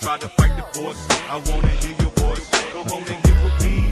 try to fight the force. I wanna hear your voice. Come on and get with me.